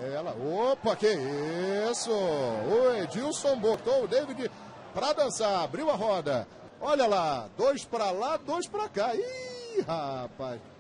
Ela, opa, que isso! O Edilson botou o David pra dançar, abriu a roda. Olha lá, dois pra lá, dois pra cá. Ih, rapaz!